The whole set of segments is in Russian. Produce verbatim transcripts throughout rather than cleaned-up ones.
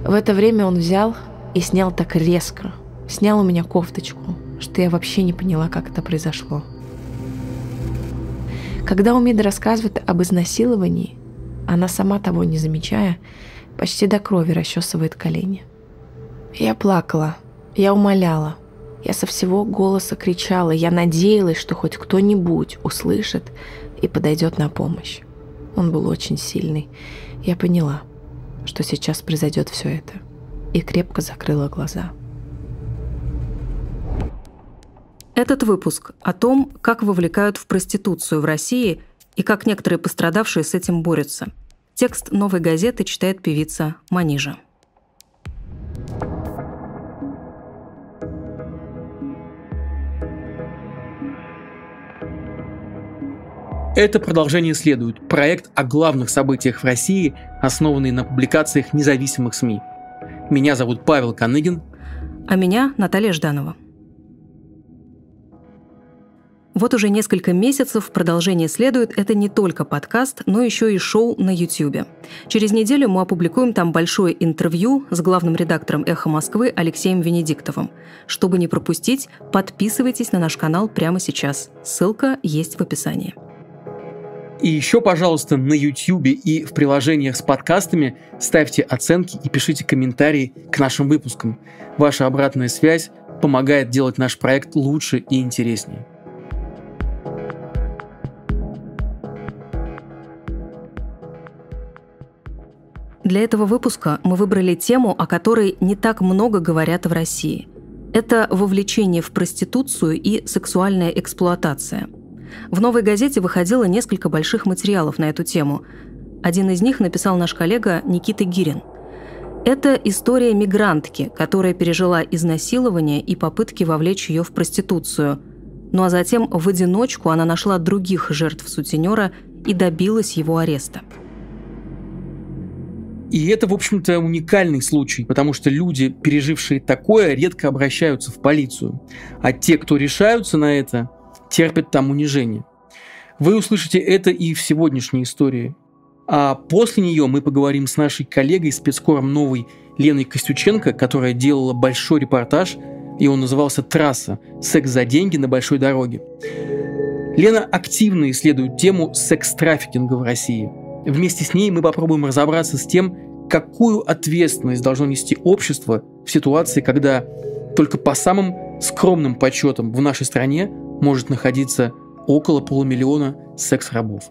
В это время он взял и снял так резко, снял у меня кофточку, что я вообще не поняла, как это произошло. Когда Умида рассказывает об изнасиловании, она, сама того не замечая, почти до крови расчесывает колени. Я плакала, я умоляла, я со всего голоса кричала, я надеялась, что хоть кто-нибудь услышит и подойдет на помощь. Он был очень сильный. Я поняла, что сейчас произойдет все это, и крепко закрыла глаза. Этот выпуск о том, как вовлекают в проституцию в России и как некоторые пострадавшие с этим борются. Текст «Новой газеты» читает певица Манижа. Это продолжение следует. Проект о главных событиях в России, основанный на публикациях независимых СМИ. Меня зовут Павел Коныгин. А меня Наталья Жданова. Вот уже несколько месяцев продолжение следует. Это не только подкаст, но еще и шоу на Ютьюбе. Через неделю мы опубликуем там большое интервью с главным редактором «Эхо Москвы» Алексеем Венедиктовым. Чтобы не пропустить, подписывайтесь на наш канал прямо сейчас. Ссылка есть в описании. И еще, пожалуйста, на Ютьюбе и в приложениях с подкастами ставьте оценки и пишите комментарии к нашим выпускам. Ваша обратная связь помогает делать наш проект лучше и интереснее. Для этого выпуска мы выбрали тему, о которой не так много говорят в России. Это вовлечение в проституцию и сексуальная эксплуатация. В «Новой газете» выходило несколько больших материалов на эту тему. Один из них написал наш коллега Никита Гирин. Это история мигрантки, которая пережила изнасилование и попытки вовлечь ее в проституцию. Ну а затем в одиночку она нашла других жертв сутенера и добилась его ареста. И это, в общем-то, уникальный случай, потому что люди, пережившие такое, редко обращаются в полицию. А те, кто решаются на это, терпят там унижение. Вы услышите это и в сегодняшней истории. А после нее мы поговорим с нашей коллегой, спецкором «Новой» Леной Костюченко, которая делала большой репортаж, и он назывался «Трасса. Секс за деньги на большой дороге». Лена активно исследует тему секс-трафикинга в России. Вместе с ней мы попробуем разобраться с тем, какую ответственность должно нести общество в ситуации, когда только по самым скромным подсчетам в нашей стране может находиться около полумиллиона секс-рабов.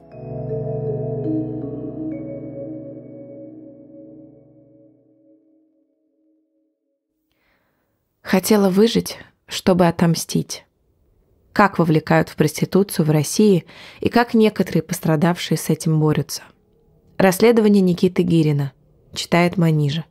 Хотела выжить, чтобы отомстить. Как вовлекают в проституцию в России и как некоторые пострадавшие с этим борются. Расследование Никиты Гирина. Читает Манижа.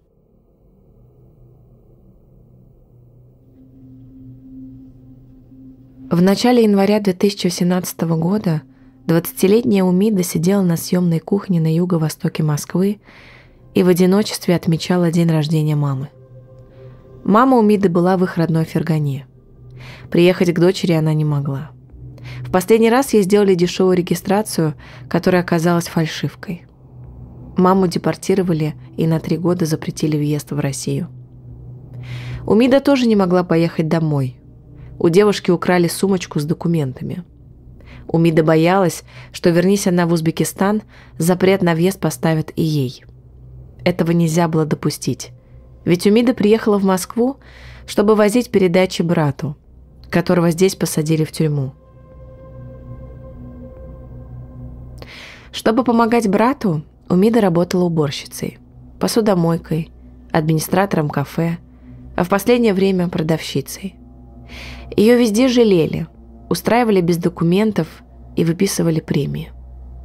В начале января две тысячи восемнадцатого года двадцатилетняя Умида сидела на съемной кухне на юго-востоке Москвы и в одиночестве отмечала день рождения мамы. Мама Умиды была в их родной Фергане. Приехать к дочери она не могла. В последний раз ей сделали дешевую регистрацию, которая оказалась фальшивкой. Маму депортировали и на три года запретили въезд в Россию. Умида тоже не могла поехать домой. У девушки украли сумочку с документами. Умида боялась, что, вернись она в Узбекистан, запрет на въезд поставят и ей. Этого нельзя было допустить. Ведь Умида приехала в Москву, чтобы возить передачи брату, которого здесь посадили в тюрьму. Чтобы помогать брату, Умида работала уборщицей, посудомойкой, администратором кафе, а в последнее время продавщицей. Ее везде жалели, устраивали без документов и выписывали премии.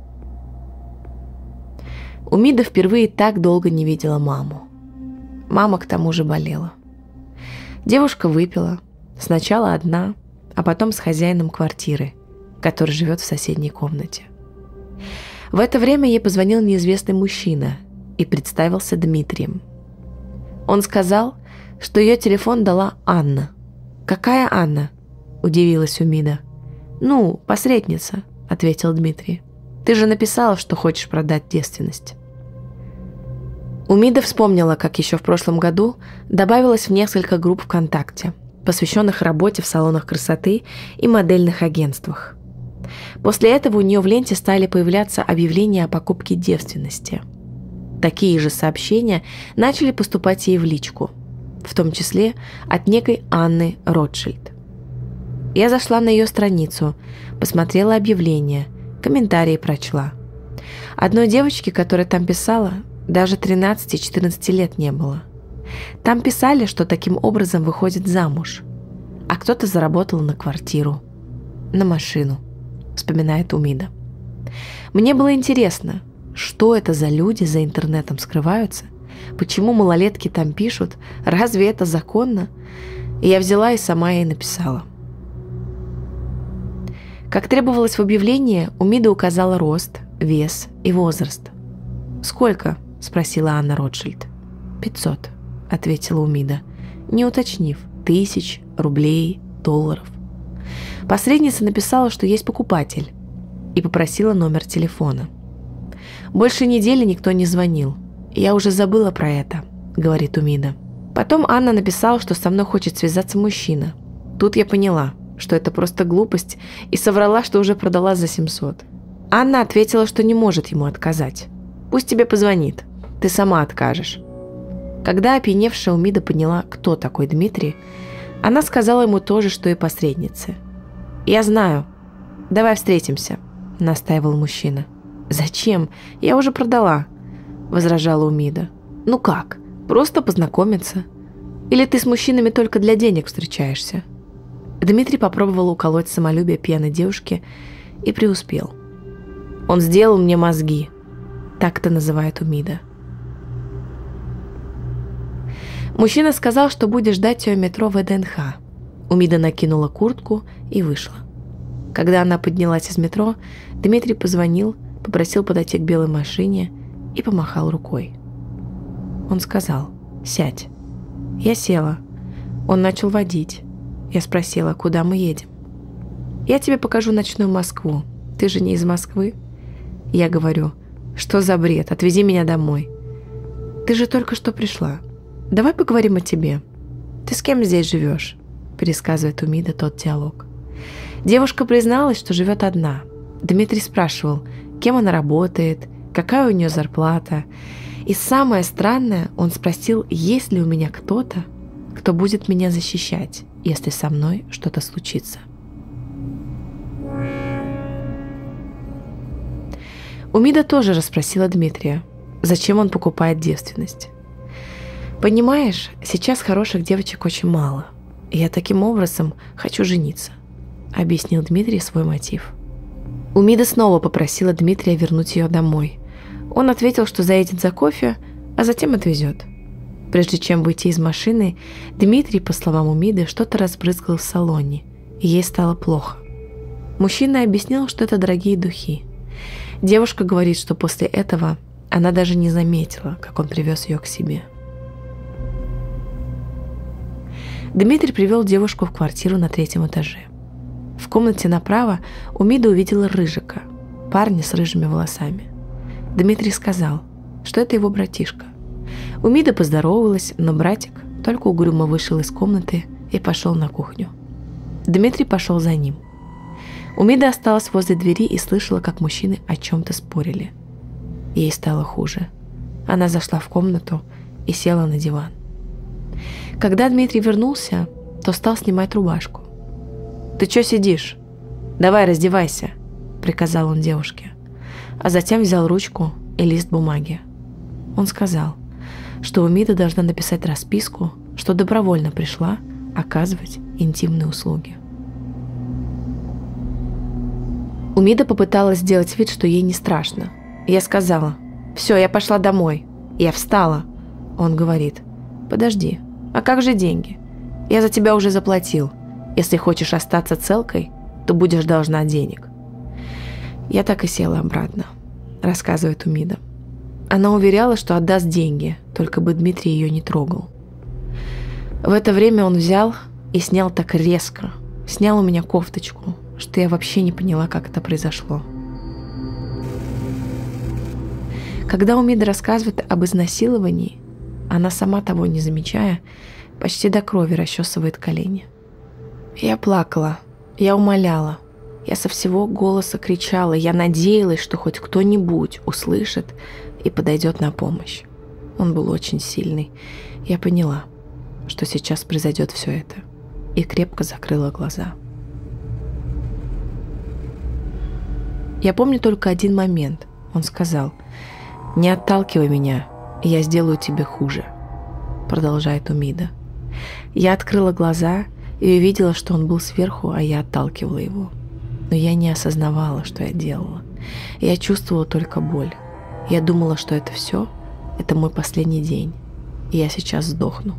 Умида впервые так долго не видела маму. Мама к тому же болела. Девушка выпила, сначала одна, а потом с хозяином квартиры, который живет в соседней комнате. В это время ей позвонил неизвестный мужчина и представился Дмитрием. Он сказал, что ее телефон дала Анна. «Какая Анна?» – удивилась Умида. «Ну, посредница», – ответил Дмитрий. «Ты же написала, что хочешь продать девственность». Умида вспомнила, как еще в прошлом году добавилась в несколько групп ВКонтакте, посвященных работе в салонах красоты и модельных агентствах. После этого у нее в ленте стали появляться объявления о покупке девственности. Такие же сообщения начали поступать ей в личку, в том числе от некой Анны Ротшильд. Я зашла на ее страницу, посмотрела объявление, комментарии прочла. Одной девочке, которая там писала, даже тринадцати-четырнадцати лет не было. Там писали, что таким образом выходит замуж, а кто-то заработал на квартиру, на машину, вспоминает Умида. Мне было интересно, что это за люди за интернетом скрываются, почему малолетки там пишут, разве это законно? И я взяла и сама ей написала. Как требовалось в объявлении, Умида указала рост, вес и возраст. «Сколько?» – спросила Анна Ротшильд. «Пятьсот», – ответила Умида, не уточнив, тысяч, рублей, долларов. Посредница написала, что есть покупатель, и попросила номер телефона. «Больше недели никто не звонил. Я уже забыла про это», – говорит Умида. Потом Анна написала, что со мной хочет связаться мужчина. Тут я поняла, что это просто глупость, и соврала, что уже продала за семьсот. Анна ответила, что не может ему отказать. «Пусть тебе позвонит, ты сама откажешь». Когда опьяневшая Умида поняла, кто такой Дмитрий, она сказала ему то же, что и посреднице. «Я знаю. Давай встретимся», – настаивал мужчина. «Зачем? Я уже продала», – возражала Умида. «Ну как? Просто познакомиться. Или ты с мужчинами только для денег встречаешься?» Дмитрий попробовал уколоть самолюбие пьяной девушки и преуспел. «Он сделал мне мозги», – так это называет Умида. Мужчина сказал, что будет ждать ее в метро в ВДНХ. Умида накинула куртку и вышла. Когда она поднялась из метро, Дмитрий позвонил, попросил подойти к белой машине и помахал рукой. Он сказал: «Сядь». Я села. Он начал водить. Я спросила: «Куда мы едем?» «Я тебе покажу ночную Москву. Ты же не из Москвы?» Я говорю: «Что за бред? Отвези меня домой». «Ты же только что пришла. Давай поговорим о тебе. Ты с кем здесь живешь?» Пересказывает Умида тот диалог. Девушка призналась, что живет одна. Дмитрий спрашивал, кем она работает, какая у нее зарплата. И самое странное, он спросил, есть ли у меня кто-то, кто будет меня защищать, если со мной что-то случится. Умида тоже расспросила Дмитрия, зачем он покупает девственность. «Понимаешь, сейчас хороших девочек очень мало, и я таким образом хочу жениться», — объяснил Дмитрий свой мотив. Умида снова попросила Дмитрия вернуть ее домой. Он ответил, что заедет за кофе, а затем отвезет. Прежде чем выйти из машины, Дмитрий, по словам Умиды, что-то разбрызгал в салоне, и ей стало плохо. Мужчина объяснил, что это дорогие духи. Девушка говорит, что после этого она даже не заметила, как он привез ее к себе. Дмитрий привел девушку в квартиру на третьем этаже. В комнате направо Умида увидела Рыжика, парня с рыжими волосами. Дмитрий сказал, что это его братишка. Умида поздоровалась, но братик только угрюмо вышел из комнаты и пошел на кухню. Дмитрий пошел за ним. Умида осталась возле двери и слышала, как мужчины о чем-то спорили. Ей стало хуже. Она зашла в комнату и села на диван. Когда Дмитрий вернулся, то стал снимать рубашку. «Ты чё сидишь? Давай раздевайся», — приказал он девушке, а затем взял ручку и лист бумаги. Он сказал, что Умида должна написать расписку, что добровольно пришла оказывать интимные услуги. Умида попыталась сделать вид, что ей не страшно. Я сказала: «Все, я пошла домой». Я встала. Он говорит: «Подожди, а как же деньги? Я за тебя уже заплатил. Если хочешь остаться целкой, то будешь должна денег». Я так и села обратно, рассказывает Умида. Она уверяла, что отдаст деньги, только бы Дмитрий ее не трогал. В это время он взял и снял так резко, снял у меня кофточку, что я вообще не поняла, как это произошло. Когда Умида рассказывает об изнасиловании, она, сама того не замечая, почти до крови расчесывает колени. Я плакала, я умоляла, я со всего голоса кричала, я надеялась, что хоть кто-нибудь услышит и подойдет на помощь. Он был очень сильный. Я поняла, что сейчас произойдет все это, и крепко закрыла глаза. Я помню только один момент. Он сказал: «Не отталкивай меня, я сделаю тебе хуже», продолжает Умида. Я открыла глаза и увидела, что он был сверху, а я отталкивала его. Но я не осознавала, что я делала. Я чувствовала только боль. Я думала, что это все, это мой последний день, и я сейчас сдохну.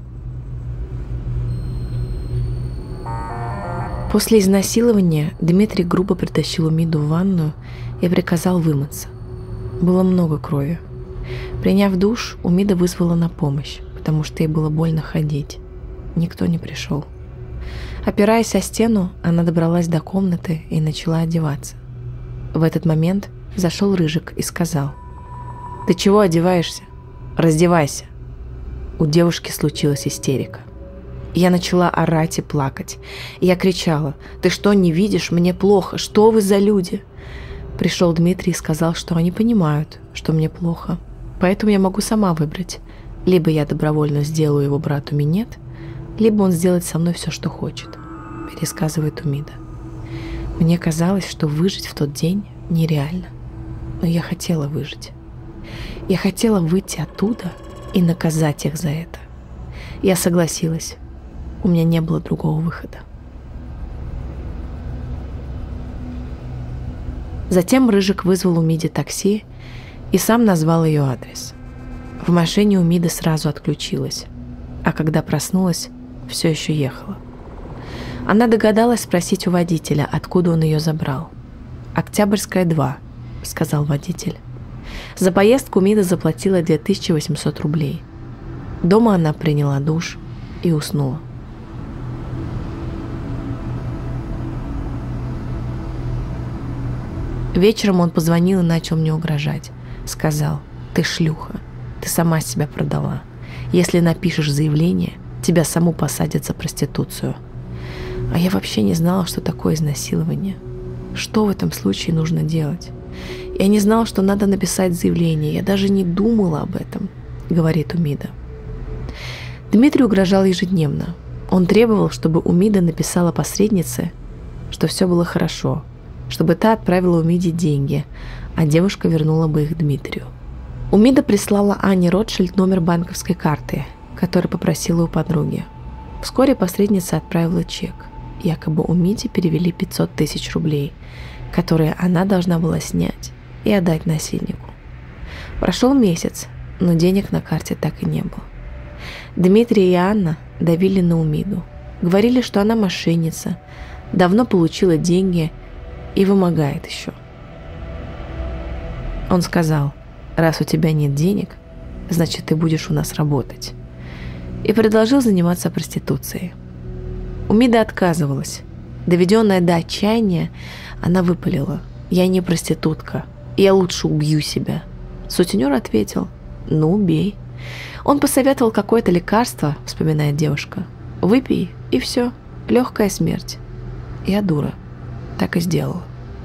После изнасилования Дмитрий грубо притащил Умиду в ванную и приказал вымыться. Было много крови. Приняв душ, Умида вызвала на помощь, потому что ей было больно ходить. Никто не пришел. Опираясь о стену, она добралась до комнаты и начала одеваться. В этот момент зашел Рыжик и сказал: «Ты чего одеваешься? Раздевайся». У девушки случилась истерика. Я начала орать и плакать. Я кричала: «Ты что, не видишь? Мне плохо. Что вы за люди?» Пришел Дмитрий и сказал, что они понимают, что мне плохо. Поэтому я могу сама выбрать. Либо я добровольно сделаю его брату минет, либо он сделает со мной все, что хочет, пересказывает Умида. Мне казалось, что выжить в тот день нереально. Но я хотела выжить. Я хотела выйти оттуда и наказать их за это. Я согласилась. У меня не было другого выхода. Затем Рыжик вызвал Умиде такси и сам назвал ее адрес. В машине Умида сразу отключилась, а когда проснулась, все еще ехала. Она догадалась спросить у водителя, откуда он ее забрал. «Октябрьская, два», — сказал водитель. За поездку Умида заплатила две тысячи восемьсот рублей. Дома она приняла душ и уснула. Вечером он позвонил и начал мне угрожать. Сказал: «Ты шлюха, ты сама себя продала. Если напишешь заявление, тебя саму посадят за проституцию». А я вообще не знала, что такое изнасилование. Что в этом случае нужно делать? Я не знала, что надо написать заявление. Я даже не думала об этом, говорит Умида. Дмитрий угрожал ежедневно. Он требовал, чтобы Умида написала посреднице, что все было хорошо, чтобы та отправила Умиде деньги, а девушка вернула бы их Дмитрию. Умида прислала Ане Ротшильд номер банковской карты, который попросила у подруги. Вскоре посредница отправила чек. Якобы Умиде перевели пятьсот тысяч рублей, которые она должна была снять и отдать насильнику. Прошел месяц, но денег на карте так и не было. Дмитрий и Анна давили на Умиду. Говорили, что она мошенница, давно получила деньги и вымогает еще. Он сказал: «Раз у тебя нет денег, значит, ты будешь у нас работать». И предложил заниматься проституцией. Умида отказывалась. Доведенная до отчаяния, она выпалила: «Я не проститутка, я лучше убью себя». Сутенер ответил: «Ну, убей». Он посоветовал какое-то лекарство, вспоминает девушка. «Выпей, и все, легкая смерть». Я дура, так и сделала.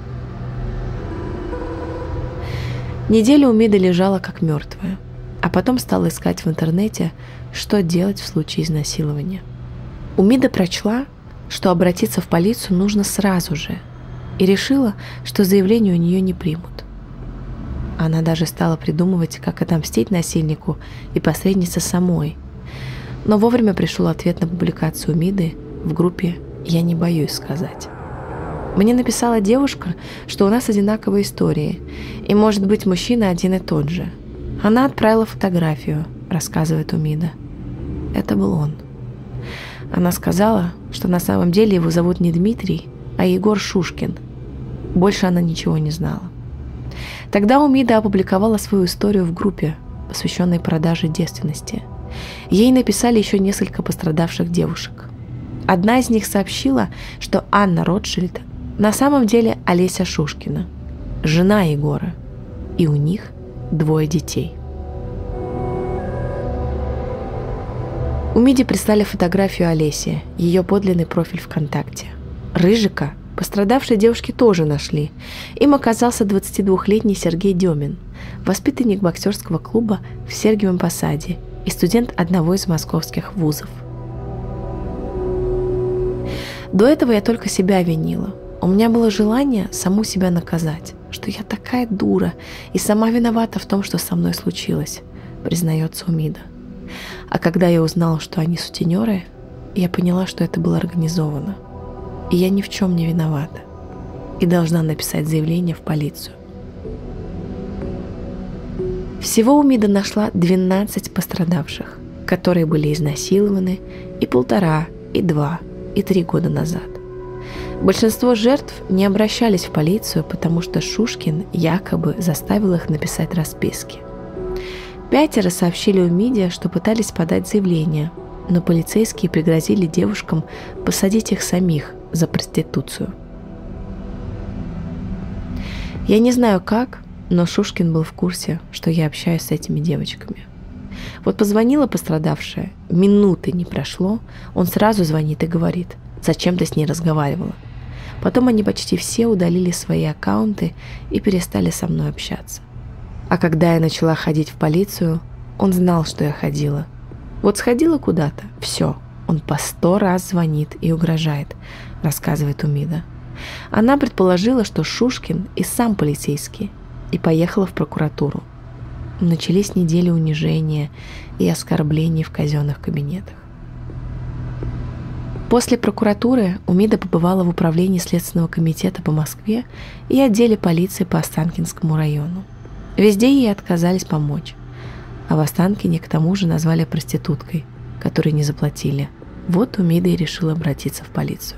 Неделю Умида лежала как мертвая, а потом стала искать в интернете, что делать в случае изнасилования. Умида прочла, что обратиться в полицию нужно сразу же, и решила, что заявление у нее не примут. Она даже стала придумывать, как отомстить насильнику и посреднице самой. Но вовремя пришел ответ на публикацию Умиды в группе «Я не боюсь сказать». Мне написала девушка, что у нас одинаковые истории, и, может быть, мужчина один и тот же. Она отправила фотографию, рассказывает Умида. Это был он. Она сказала, что на самом деле его зовут не Дмитрий, а Егор Шушкин. Больше она ничего не знала. Тогда Умида опубликовала свою историю в группе, посвященной продаже девственности. Ей написали еще несколько пострадавших девушек. Одна из них сообщила, что Анна Ротшильд на самом деле Олеся Шушкина, жена Егора, и у них двое детей. Умиде прислали фотографию Олеси, ее подлинный профиль ВКонтакте. Рыжика пострадавшей девушки тоже нашли. Им оказался двадцатидвухлетний Сергей Демин, воспитанник боксерского клуба в Сергиевом Посаде и студент одного из московских вузов. До этого я только себя винила. У меня было желание саму себя наказать, что я такая дура и сама виновата в том, что со мной случилось, признается Умида. А когда я узнала, что они сутенеры, я поняла, что это было организовано. И я ни в чем не виновата. И должна написать заявление в полицию. Всего Умида нашла двенадцать пострадавших, которые были изнасилованы и полтора, и два, и три года назад. Большинство жертв не обращались в полицию, потому что Шушкин якобы заставил их написать расписки. Пятеро сообщили Умиде, что пытались подать заявление, но полицейские пригрозили девушкам посадить их самих за проституцию. Я не знаю как, но Шушкин был в курсе, что я общаюсь с этими девочками. Вот позвонила пострадавшая, минуты не прошло, он сразу звонит и говорит: «Зачем ты с ней разговаривала?» Потом они почти все удалили свои аккаунты и перестали со мной общаться. А когда я начала ходить в полицию, он знал, что я ходила. Вот сходила куда-то, все, он по сто раз звонит и угрожает, рассказывает Умида. Она предположила, что Шушкин и сам полицейский, и поехала в прокуратуру. Начались недели унижения и оскорблений в казенных кабинетах. После прокуратуры Умида побывала в управлении Следственного комитета по Москве и отделе полиции по Останкинскому району. Везде ей отказались помочь. А в Останкине к тому же назвали проституткой, которой не заплатили. Вот Умида и решила обратиться в полицию.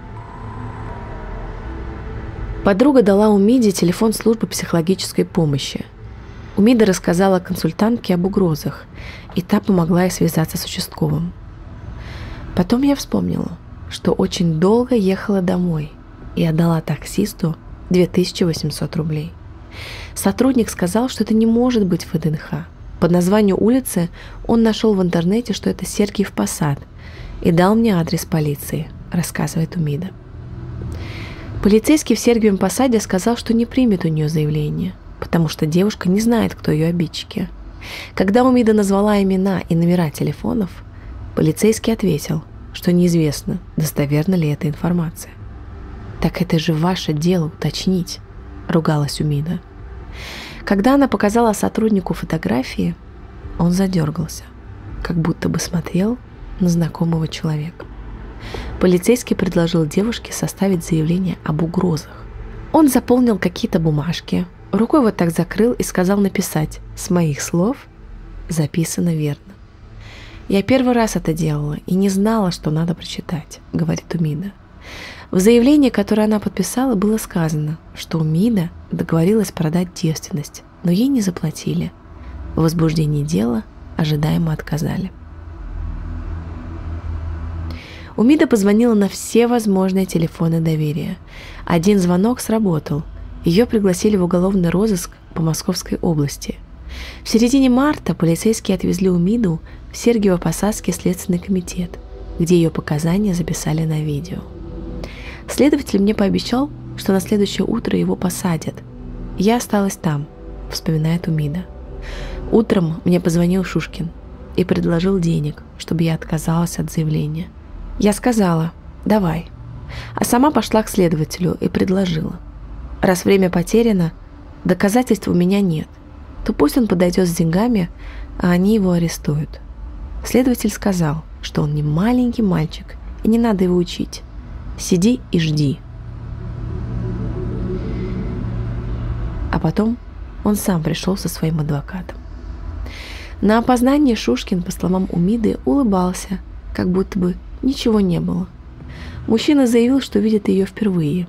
Подруга дала Умиде телефон службы психологической помощи. Умида рассказала консультантке об угрозах, и та помогла ей связаться с участковым. Потом я вспомнила, что очень долго ехала домой и отдала таксисту две тысячи восемьсот рублей. Сотрудник сказал, что это не может быть ВДНХ. По названию улицы он нашел в интернете, что это Сергиев Посад, и дал мне адрес полиции, рассказывает Умида. Полицейский в Сергиевом Посаде сказал, что не примет у нее заявление, потому что девушка не знает, кто ее обидчики. Когда Умида назвала имена и номера телефонов, полицейский ответил, что неизвестно, достоверна ли эта информация. «Так это же ваше дело уточнить», — ругалась Умида. Когда она показала сотруднику фотографии, он задергался, как будто бы смотрел на знакомого человека. Полицейский предложил девушке составить заявление об угрозах. Он заполнил какие-то бумажки, рукой вот так закрыл и сказал написать: «С моих слов записано верно». «Я первый раз это делала и не знала, что надо прочитать», — говорит Умида. В заявлении, которое она подписала, было сказано, что Умида договорилась продать девственность, но ей не заплатили. В возбуждении дела ожидаемо отказали. Умида позвонила на все возможные телефоны доверия. Один звонок сработал. Ее пригласили в уголовный розыск по Московской области. В середине марта полицейские отвезли Умиду в Сергиево-Посадский следственный комитет, где ее показания записали на видео. Следователь мне пообещал, что на следующее утро его посадят. Я осталась там, вспоминает Умида. Утром мне позвонил Шушкин и предложил денег, чтобы я отказалась от заявления. Я сказала: «Давай», а сама пошла к следователю и предложила: «Раз время потеряно, доказательств у меня нет, то пусть он подойдет с деньгами, а они его арестуют». Следователь сказал, что он не маленький мальчик и не надо его учить. «Сиди и жди». А потом он сам пришел со своим адвокатом. На опознании Шушкин, по словам Умиды, улыбался, как будто бы ничего не было. Мужчина заявил, что видит ее впервые.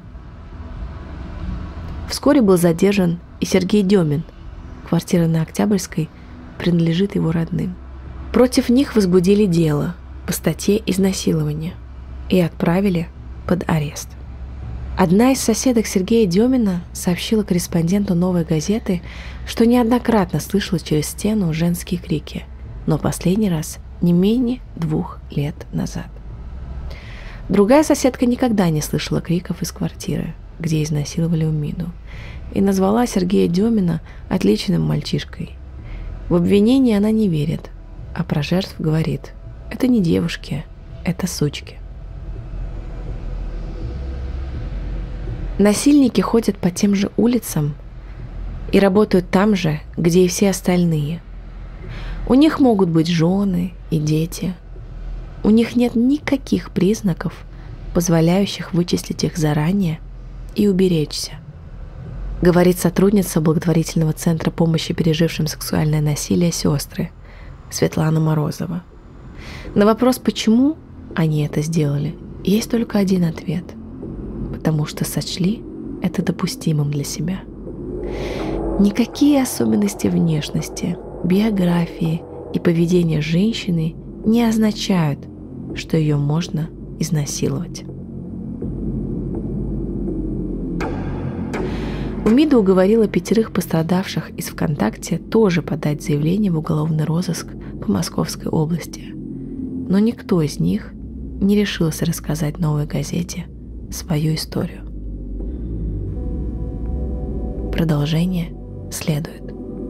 Вскоре был задержан и Сергей Демин. Квартира на Октябрьской принадлежит его родным. Против них возбудили дело по статье «Изнасилование» и отправили под арест. Одна из соседок Сергея Демина сообщила корреспонденту «Новой газеты», что неоднократно слышала через стену женские крики, но последний раз не менее двух лет назад. Другая соседка никогда не слышала криков из квартиры, где изнасиловали Умиду, и назвала Сергея Демина отличным мальчишкой. В обвинение она не верит, а про жертв говорит: это не девушки, это сучки. Насильники ходят по тем же улицам и работают там же, где и все остальные. У них могут быть жены и дети. У них нет никаких признаков, позволяющих вычислить их заранее и уберечься, говорит сотрудница благотворительного центра помощи пережившим сексуальное насилие «Сестры» Светлана Морозова. На вопрос, почему они это сделали, есть только один ответ: потому что сочли это допустимым для себя. Никакие особенности внешности, биографии и поведения женщины не означают, что ее можно изнасиловать. Умида уговорила пятерых пострадавших из ВКонтакте тоже подать заявление в уголовный розыск по Московской области. Но никто из них не решился рассказать «Новой газете» свою историю. Продолжение следует.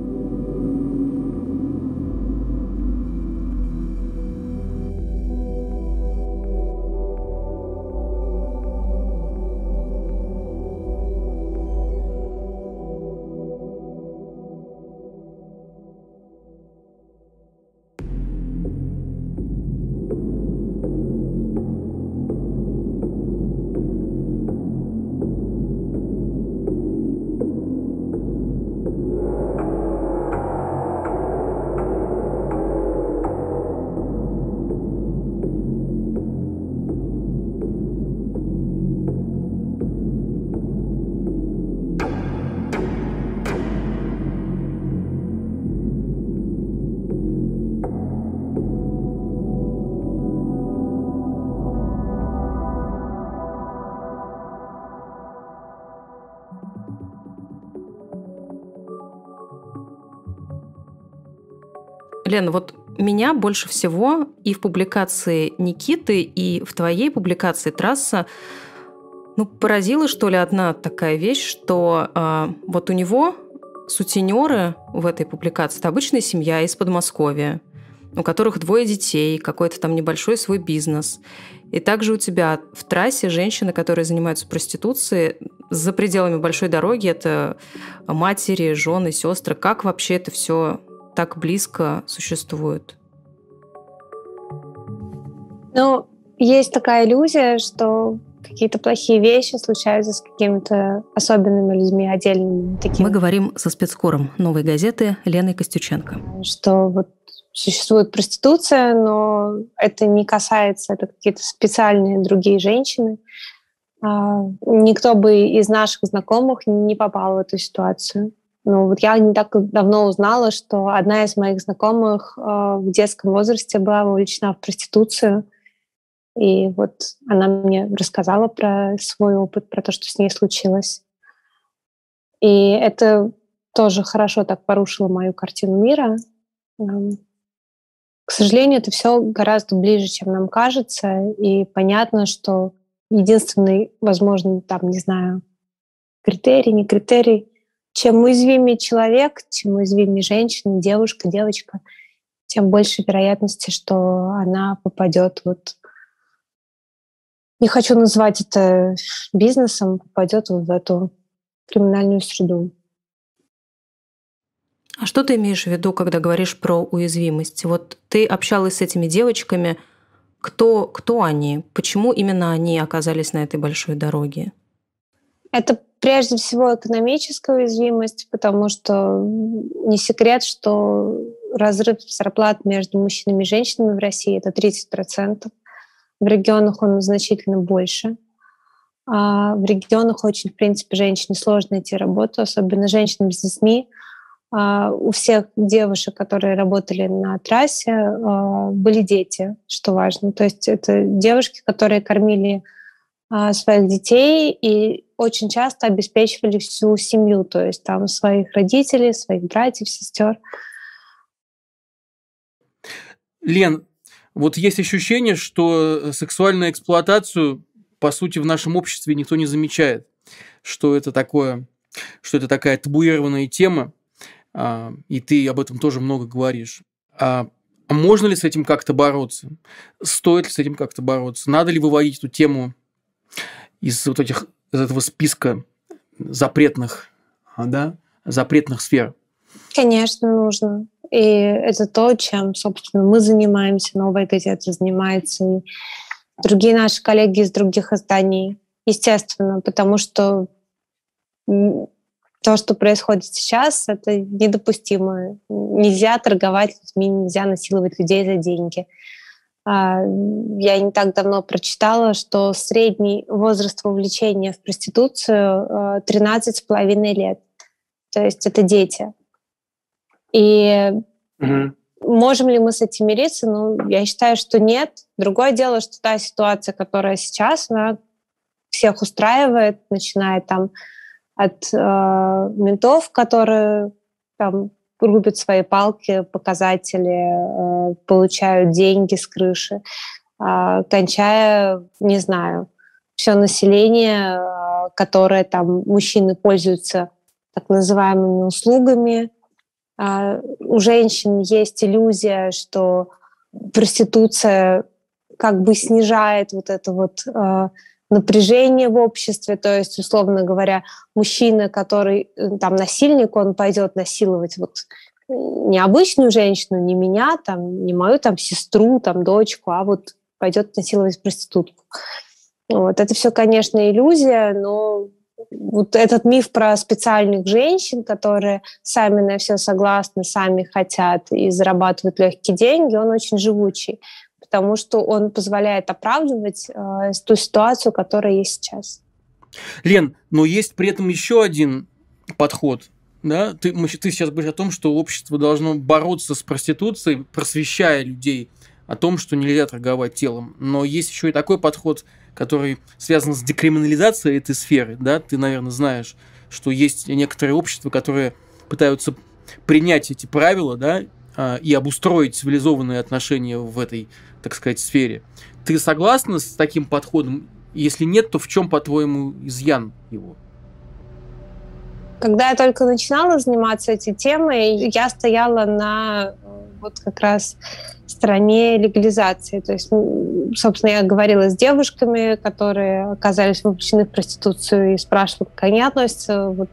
Лена, вот меня больше всего и в публикации Никиты, и в твоей публикации «Трасса» ну, поразила, что ли, одна такая вещь, что э, вот у него сутенеры в этой публикации — это обычная семья из Подмосковья, у которых двое детей, какой-то там небольшой свой бизнес. И также у тебя в «Трассе» женщины, которые занимаются проституцией, за пределами большой дороги — это матери, жены, сестры. Как вообще это все так близко существует? Ну, есть такая иллюзия, что какие-то плохие вещи случаются с какими-то особенными людьми, отдельными такими. Мы говорим со спецкором «Новой газеты» Леной Костюченко. Что вот существует проституция, но это не касается, это какие-то специальные другие женщины. Никто бы из наших знакомых не попал в эту ситуацию. Ну, вот я не так давно узнала, что одна из моих знакомых э, в детском возрасте была вовлечена в проституцию. И вот она мне рассказала про свой опыт, про то, что с ней случилось. И это тоже хорошо так порушило мою картину мира. К сожалению, это все гораздо ближе, чем нам кажется. И понятно, что единственный, возможно, там, не знаю, критерий, не критерий, чем уязвимее человек, чем уязвимее женщина, девушка, девочка, тем больше вероятности, что она попадет вот, не хочу называть это бизнесом, попадет вот в эту криминальную среду. А что ты имеешь в виду, когда говоришь про уязвимость? Вот ты общалась с этими девочками. Кто, кто они? Почему именно они оказались на этой большой дороге? Это прежде всего экономическая уязвимость, потому что не секрет, что разрыв зарплат между мужчинами и женщинами в России — это тридцать процентов. В регионах он значительно больше. А в регионах очень, в принципе, женщине сложно найти работу, особенно женщинам с детьми. А у всех девушек, которые работали на трассе, были дети, что важно. То есть это девушки, которые кормили своих детей и очень часто обеспечивали всю семью, то есть там своих родителей, своих братьев, сестер. Лен, вот есть ощущение, что сексуальную эксплуатацию, по сути, в нашем обществе никто не замечает, что это такое, что это такая табуированная тема, и ты об этом тоже много говоришь. А можно ли с этим как-то бороться? Стоит ли с этим как-то бороться? Надо ли выводить эту тему из вот этих, из этого списка запретных, да, запретных сфер? Конечно, нужно. И это то, чем, собственно, мы занимаемся, «Новая газета» занимается, и другие наши коллеги из других изданий, естественно, потому что то, что происходит сейчас, это недопустимо. Нельзя торговать людьми, нельзя насиловать людей за деньги. Я не так давно прочитала, что средний возраст вовлечения в проституцию тринадцать с половиной лет. То есть это дети. И угу. Можем ли мы с этим мириться? Ну, я считаю, что нет. Другое дело, что та ситуация, которая сейчас, она всех устраивает, начиная там от э, ментов, которые там рубят свои палки, показатели, э, получают деньги с крыши, э, кончая, не знаю, все население, э, которое там, мужчины пользуются так называемыми услугами. Э, у женщин есть иллюзия, что проституция как бы снижает вот это вот э, напряжение в обществе, то есть, условно говоря, мужчина, который там насильник, он пойдет насиловать вот не обычную женщину, не меня, там, не мою там сестру, там дочку, а вот пойдет насиловать проститутку. Вот. Это все, конечно, иллюзия, но вот этот миф про специальных женщин, которые сами на все согласны, сами хотят и зарабатывают легкие деньги, он очень живучий, потому что он позволяет оправдывать э, ту ситуацию, которая есть сейчас. Лен, но есть при этом еще один подход. Да? Ты, мы, ты сейчас говоришь о том, что общество должно бороться с проституцией, просвещая людей о том, что нельзя торговать телом. Но есть еще и такой подход, который связан с декриминализацией этой сферы. Да? Ты, наверное, знаешь, что есть некоторые общества, которые пытаются принять эти правила, да, и обустроить цивилизованные отношения в этой, так сказать, сфере. Ты согласна с таким подходом? Если нет, то в чем, по-твоему, изъян его? Когда я только начинала заниматься этой темой, я стояла на вот как раз стороне легализации. То есть, собственно, я говорила с девушками, которые оказались вовлечены в проституцию, и спрашивала, как они относятся вот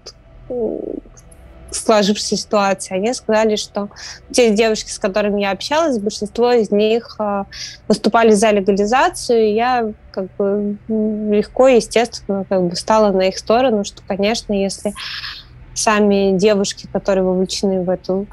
к сложившейся ситуации. Они сказали, что те девушки, с которыми я общалась, большинство из них выступали за легализацию, и я как бы легко, естественно, как бы стала на их сторону, что, конечно, если сами девушки, которые вовлечены в эту,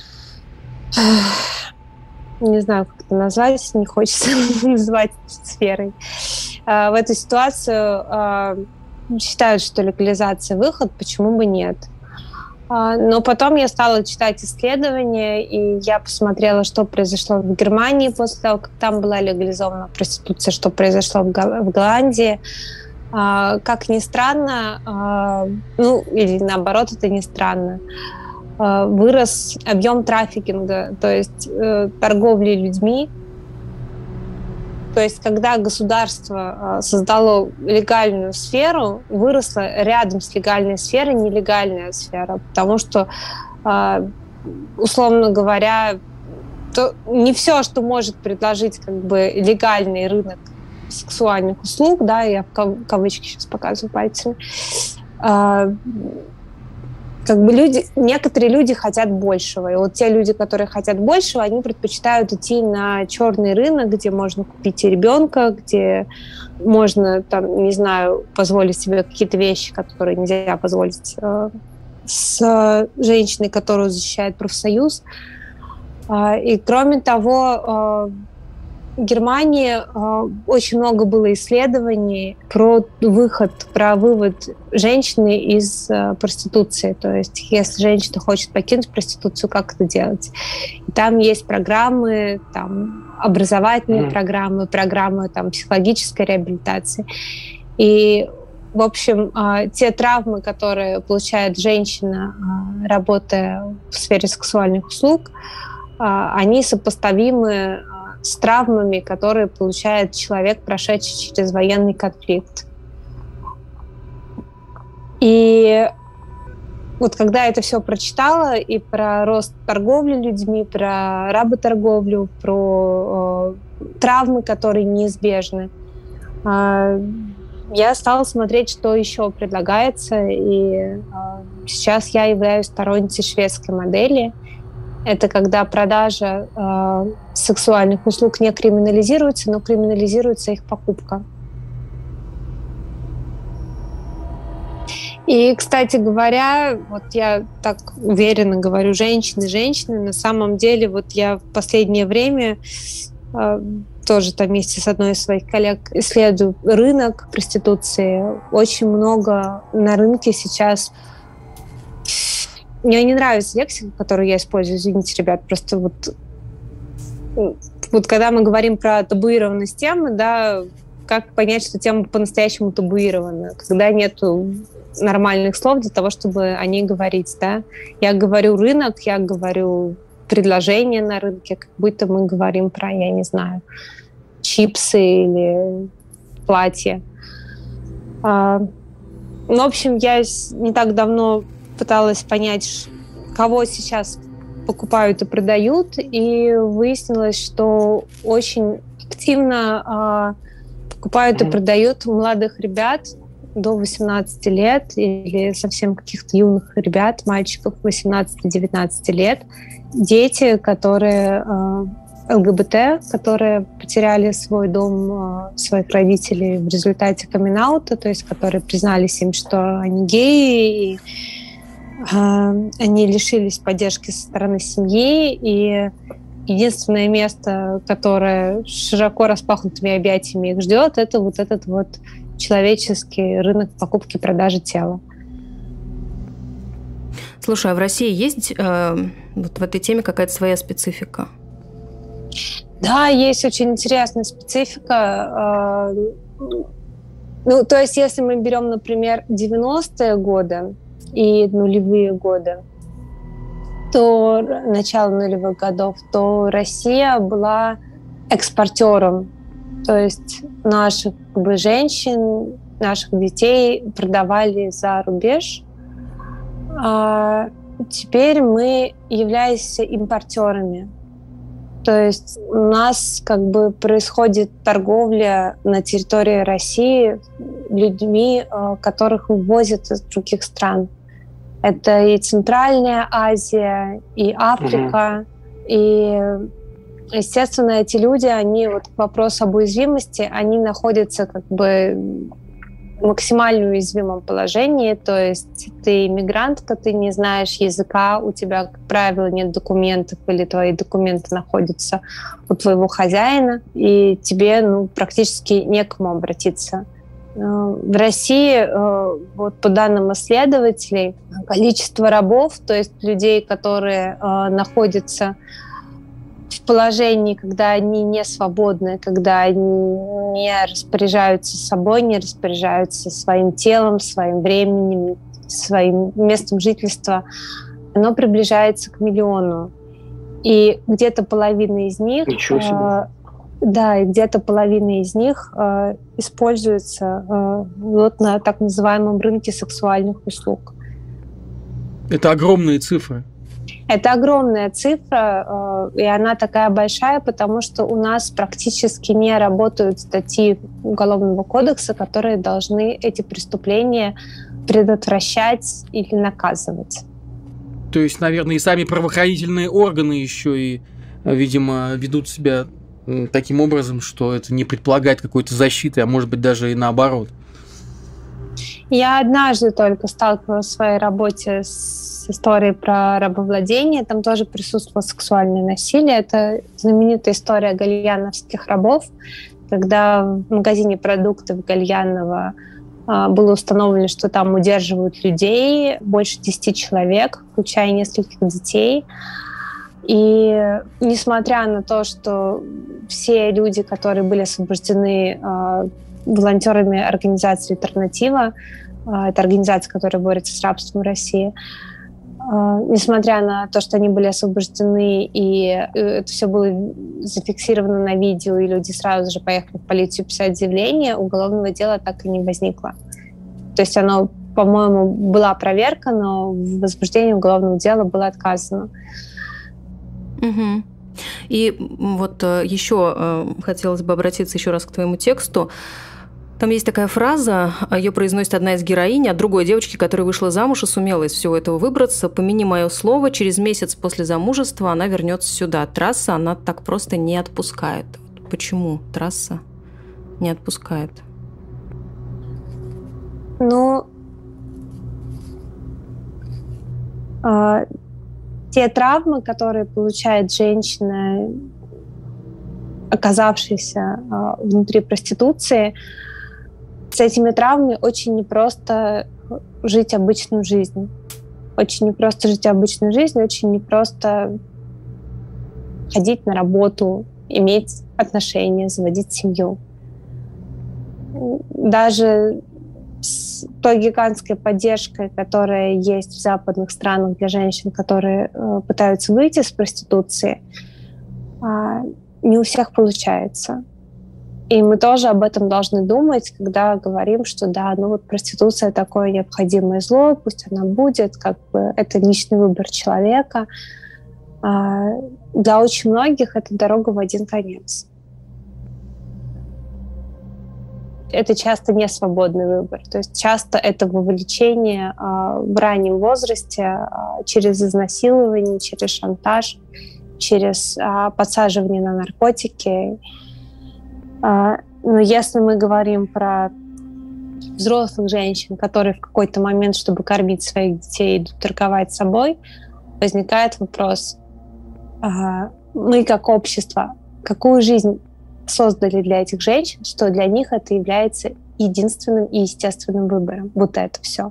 не знаю, как это назвать, не хочется называть сферой, в эту ситуацию считают, что легализация выход, почему бы нет? Но потом я стала читать исследования, и я посмотрела, что произошло в Германии после того, как там была легализована проституция, что произошло в Голландии. Как ни странно, ну или наоборот, это не странно, вырос объем трафикинга, то есть торговли людьми. То есть, когда государство создало легальную сферу, выросла рядом с легальной сферой нелегальная сфера, потому что, условно говоря, то не все, что может предложить как бы легальный рынок сексуальных услуг, да, я в кавычки сейчас показываю пальцами, как бы люди, некоторые люди хотят большего. И вот те люди, которые хотят большего, они предпочитают идти на черный рынок, где можно купить и ребенка, где можно, там, не знаю, позволить себе какие-то вещи, которые нельзя позволить э, с женщиной, которую защищает профсоюз. Э, и кроме того, э, в Германии э, очень много было исследований про выход, про вывод женщины из э, проституции. То есть, если женщина хочет покинуть проституцию, как это делать? И там есть программы, там, образовательные mm. программы, программы там, психологической реабилитации. И, в общем, те травмы, которые получает женщина, работая в сфере сексуальных услуг, они сопоставимы с травмами, которые получает человек, прошедший через военный конфликт. И вот когда я это все прочитала, и про рост торговли людьми, про работорговлю, про э, травмы, которые неизбежны, э, я стала смотреть, что еще предлагается. И э, сейчас я являюсь сторонницей шведской модели. Это когда продажа э, сексуальных услуг не криминализируется, но криминализируется их покупка. И, кстати говоря, вот я так уверенно говорю женщины, женщины, на самом деле вот я в последнее время э, тоже там вместе с одной из своих коллег исследую рынок проституции. Очень много на рынке сейчас. Мне не нравится лексика, которую я использую, извините, ребят, просто вот, вот когда мы говорим про табуированность темы, да, как понять, что тема по-настоящему табуирована, когда нету нормальных слов для того, чтобы о ней говорить, да. Я говорю рынок, я говорю предложение на рынке, как будто мы говорим про, я не знаю, чипсы или платье. А, ну, в общем, я не так давно пыталась понять, кого сейчас покупают и продают, и выяснилось, что очень активно а, покупают и продают молодых ребят до восемнадцати лет или совсем каких-то юных ребят, мальчиков восемнадцати-девятнадцати лет, дети, которые э, ЛГБТ, которые потеряли свой дом, э, своих родителей в результате камин-аута, то есть которые признались им, что они геи, и э, они лишились поддержки со стороны семьи, и единственное место, которое широко распахнутыми объятиями их ждет, это вот этот вот человеческий рынок покупки и продажи тела. Слушай, а в России есть э, вот в этой теме какая-то своя специфика? Да, есть очень интересная специфика. Э, ну, то есть, если мы берем, например, девяностые годы и нулевые годы, то начало нулевых годов, то Россия была экспортером. То есть наших как бы, женщин, наших детей продавали за рубеж. А теперь мы являемся импортерами. То есть у нас как бы происходит торговля на территории России людьми, которых вывозят из других стран. Это и Центральная Азия, и Африка, mm-hmm. и естественно, эти люди, они вот к вопросу об уязвимости, они находятся как бы в максимально уязвимом положении, то есть ты иммигрантка, ты не знаешь языка, у тебя, как правило, нет документов или твои документы находятся у твоего хозяина, и тебе ну, практически некому обратиться. В России, вот по данным исследователей, количество рабов, то есть людей, которые находятся в положении, когда они не свободны, когда они не распоряжаются собой, не распоряжаются своим телом, своим временем, своим местом жительства, оно приближается к миллиону. И где-то половина из них... Ничего себе. Э, да, и где-то половина из них э, используется э, вот на так называемом рынке сексуальных услуг. Это огромные цифры. Это огромная цифра, и она такая большая, потому что у нас практически не работают статьи Уголовного кодекса, которые должны эти преступления предотвращать или наказывать. То есть, наверное, и сами правоохранительные органы еще и, видимо, ведут себя таким образом, что это не предполагает какой-то защиты, а может быть даже и наоборот. Я однажды только сталкивалась в своей работе с историей про рабовладение. Там тоже присутствовало сексуальное насилие. Это знаменитая история гальяновских рабов, когда в магазине продуктов Гальянова а, было установлено, что там удерживают людей, больше десяти человек, включая нескольких детей. И несмотря на то, что все люди, которые были освобождены, волонтерами организации «Альтернатива». Это организация, которая борется с рабством в России. Несмотря на то, что они были освобождены, и это все было зафиксировано на видео, и люди сразу же поехали в полицию писать заявление, уголовного дела так и не возникло. То есть оно, по-моему, была проверка, но в возбуждении уголовного дела было отказано. Угу. И вот еще хотелось бы обратиться еще раз к твоему тексту. Там есть такая фраза, ее произносит одна из героинь, от другой девочки, которая вышла замуж и сумела из всего этого выбраться. «Помяни мое слово, через месяц после замужества она вернется сюда. Трасса она так просто не отпускает». Почему трасса не отпускает? Ну, э, те травмы, которые получает женщина, оказавшаяся э, внутри проституции, с этими травмами очень непросто жить обычную жизнь. Очень непросто жить обычную жизнь, очень непросто ходить на работу, иметь отношения, заводить семью. Даже с той гигантской поддержкой, которая есть в западных странах для женщин, которые э, пытаются выйти из проституции, э, не у всех получается. И мы тоже об этом должны думать, когда говорим, что да, ну вот проституция такое необходимое зло, пусть она будет, как бы это личный выбор человека. А для очень многих это дорога в один конец. Это часто не свободный выбор. То есть часто это вовлечение а, в раннем возрасте а, через изнасилование, через шантаж, через а, подсаживание на наркотики. А, но если мы говорим про взрослых женщин, которые в какой-то момент, чтобы кормить своих детей, идут торговать собой, возникает вопрос, а, мы как общество, какую жизнь создали для этих женщин, что для них это является единственным и естественным выбором. Вот это все.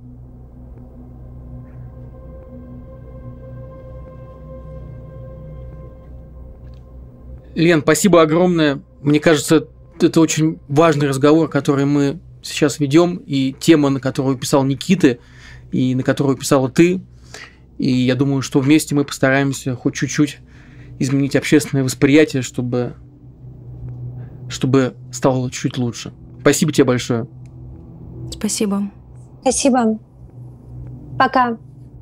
Лен, спасибо огромное. Мне кажется, это очень важный разговор, который мы сейчас ведем, и тема, на которую писал Никита, и на которую писала ты. И я думаю, что вместе мы постараемся хоть чуть-чуть изменить общественное восприятие, чтобы, чтобы стало чуть лучше. Спасибо тебе большое. Спасибо. Спасибо. Пока.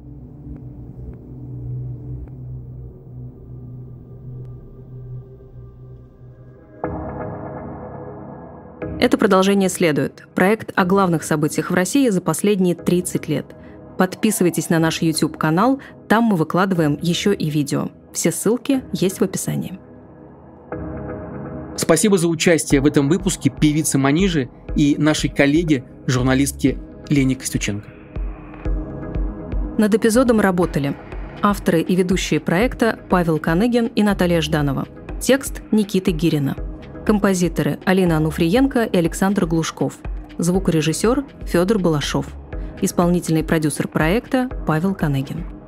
Это продолжение следует. Проект о главных событиях в России за последние тридцать лет. Подписывайтесь на наш YouTube-канал, там мы выкладываем еще и видео. Все ссылки есть в описании. Спасибо за участие в этом выпуске певице Манижи и нашей коллеге, журналистке Лене Костюченко. Над эпизодом работали авторы и ведущие проекта Павел Каныгин и Наталья Жданова. Текст Никиты Гирина. Композиторы Алина Ануфриенко и Александр Глушков. Звукорежиссер Федор Балашов. Исполнительный продюсер проекта Павел Каныгин.